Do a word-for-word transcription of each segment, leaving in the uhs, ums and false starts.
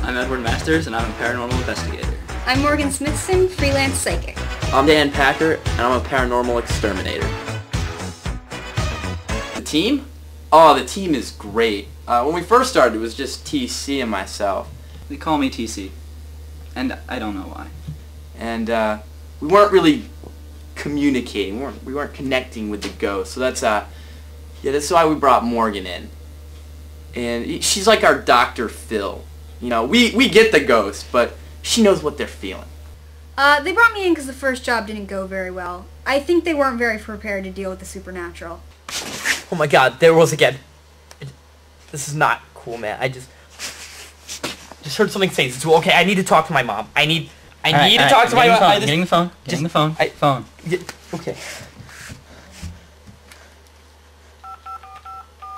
I'm Edward Masters, and I'm a paranormal investigator. I'm Morgan Smithson, freelance psychic. I'm Dan Packer, and I'm a paranormal exterminator. The team? Oh, the team is great. Uh, when we first started, it was just T C and myself. They call me T C, and I don't know why. And uh, we weren't really communicating. We weren't, we weren't connecting with the ghost. So that's uh, yeah, that's why we brought Morgan in. And she's like our Doctor Phil. You know, we, we get the ghost, but she knows what they're feeling. Uh, they brought me in because the first job didn't go very well. I think they weren't very prepared to deal with the supernatural. Oh my god, there it was again. This is not cool, man. I just... just heard something say, it's okay, I need to talk to my mom. I need... I all need right, to all talk right, to my mom. Getting the phone, getting the phone, getting the phone, I, phone. Yeah, okay.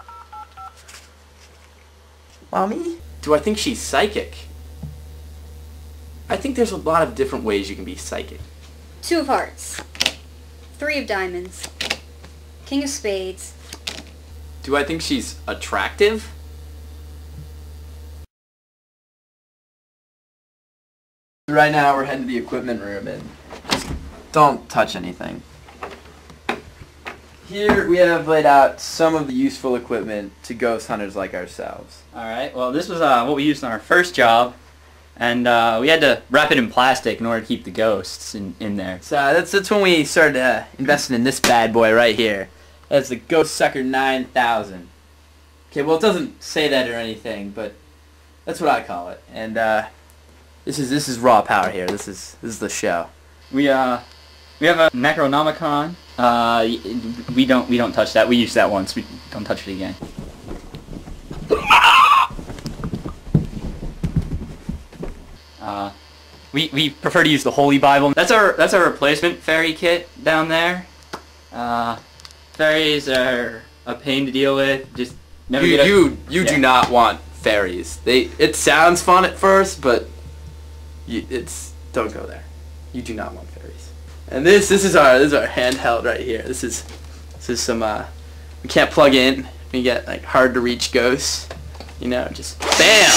Mommy? Do I think she's psychic? I think there's a lot of different ways you can be psychic. Two of hearts. Three of diamonds. King of spades. Do I think she's attractive? Right now we're heading to the equipment room and just don't touch anything. Here we have laid out some of the useful equipment to ghost hunters like ourselves. Alright, well this was uh, what we used on our first job, and uh, we had to wrap it in plastic in order to keep the ghosts in, in there. So uh, that's, that's when we started uh, investing in this bad boy right here. That's the Ghost Sucker nine thousand. Okay, well it doesn't say that or anything, but that's what I call it. And uh, this is this is raw power here. This is this is the show. We uh we have a Necronomicon. Uh, we don't we don't touch that. We used that once. We don't touch it again. Uh, we we prefer to use the Holy Bible. That's our that's our replacement fairy kit down there. Uh, fairies are a pain to deal with. Just never You get a, you you yeah. do not want fairies. They it sounds fun at first, but you, it's don't go there. You do not want fairies. And this this is our this is our handheld right here. This is this is some uh we can't plug in. We get like hard to reach ghosts. You know, just bam.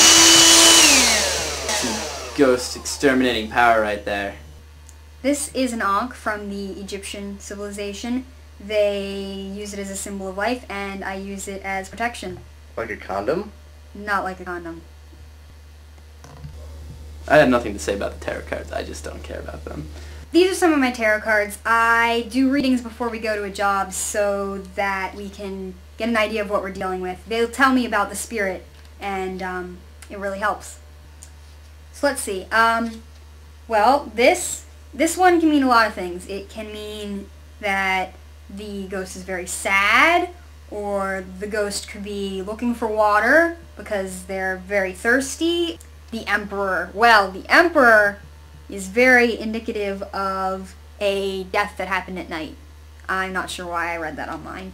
Some ghost exterminating power right there. This is an ankh from the Egyptian civilization. They use it as a symbol of life, and I use it as protection. Like a condom? Not like a condom. I have nothing to say about the tarot cards. I just don't care about them. These are some of my tarot cards. I do readings before we go to a job so that we can get an idea of what we're dealing with. They'll tell me about the spirit, and um, it really helps. So let's see. Um, well, this this one can mean a lot of things. It can mean that the ghost is very sad, or the ghost could be looking for water because they're very thirsty. The Emperor. Well, the Emperor is very indicative of a death that happened at night. I'm not sure why I read that online.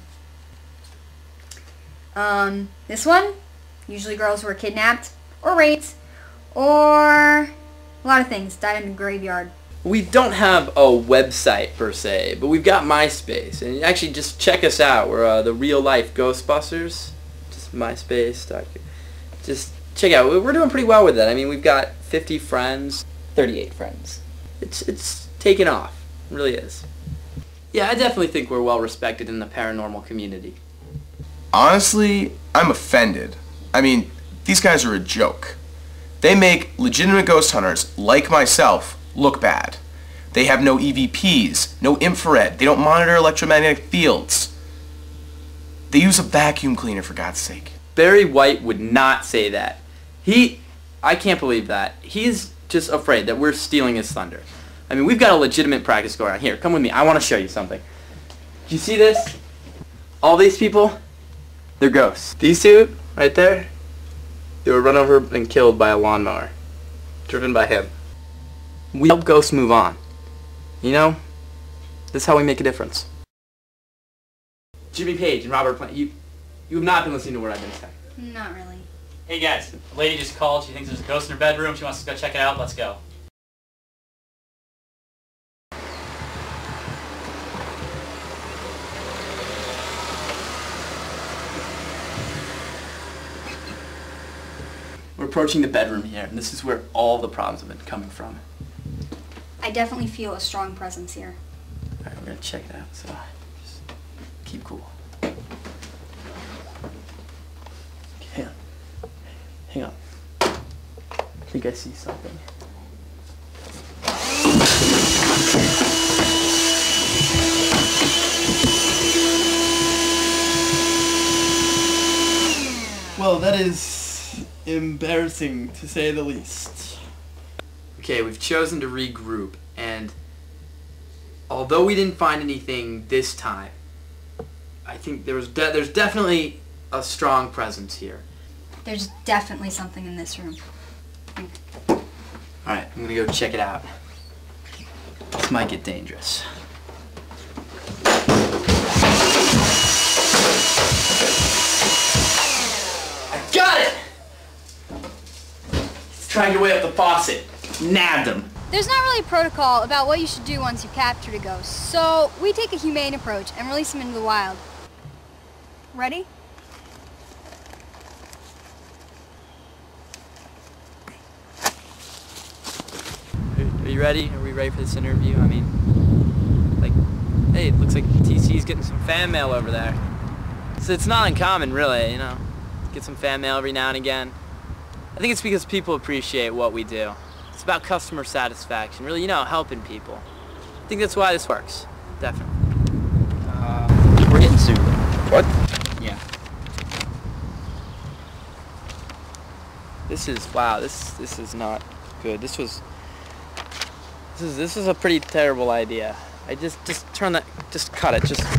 Um, this one, usually girls who were kidnapped or raped or a lot of things, died in a graveyard. We don't have a website per se, but we've got MySpace. And actually just check us out. We're uh, the Real Life Ghostbusters. Just MySpace. Just check out. We're doing pretty well with that. I mean, we've got fifty friends. thirty-eight friends. It's it's taken off. It really is. Yeah, I definitely think we're well respected in the paranormal community. Honestly, I'm offended. I mean, these guys are a joke. They make legitimate ghost hunters, like myself, look bad. They have no E V Ps, no infrared, they don't monitor electromagnetic fields. They use a vacuum cleaner, for God's sake. Barry White would not say that. He, I can't believe that. He's just afraid that we're stealing his thunder. I mean, we've got a legitimate practice going on. Here, come with me. I want to show you something. Do you see this? All these people, they're ghosts. These two, right there, they were run over and killed by a lawnmower. Driven by him. We help ghosts move on. You know, this is how we make a difference. Jimmy Page and Robert Plant, you, you have not been listening to what I've been saying. Not really. Hey guys, the lady just called. She thinks there's a ghost in her bedroom. She wants to go check it out. Let's go. We're approaching the bedroom here, and this is where all the problems have been coming from. I definitely feel a strong presence here. Alright, we're gonna check it out, so just keep cool. Hang on. Hang on. I think I see something. Well, that is embarrassing to say the least. Okay, we've chosen to regroup, and although we didn't find anything this time, I think there was de there's definitely a strong presence here. There's definitely something in this room. Alright, I'm gonna go check it out. This might get dangerous. I got it! He's trying to get way up the faucet. Nabbed him. There's not really a protocol about what you should do once you've captured a ghost, so we take a humane approach and release him into the wild. Ready? Are you ready? Are we ready for this interview? I mean, like, hey, it looks like T C's getting some fan mail over there. So it's not uncommon, really, you know, get some fan mail every now and again. I think it's because people appreciate what we do. It's about customer satisfaction, really, you know, helping people. I think that's why this works, definitely. Uh, we're getting sued. What? Yeah. This is, wow, this this is not good. This was, this is this is a pretty terrible idea. I just just turn that, just cut it, just.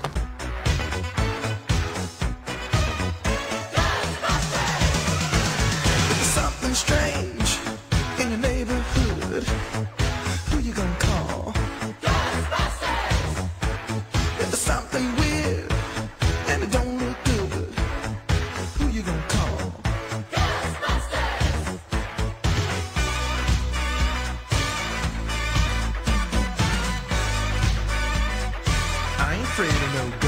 Something strange in your neighborhood. Who you gonna call? Ghostbusters! If there's something weird and it don't look good, who you gonna call? Ghostbusters! I ain't afraid of no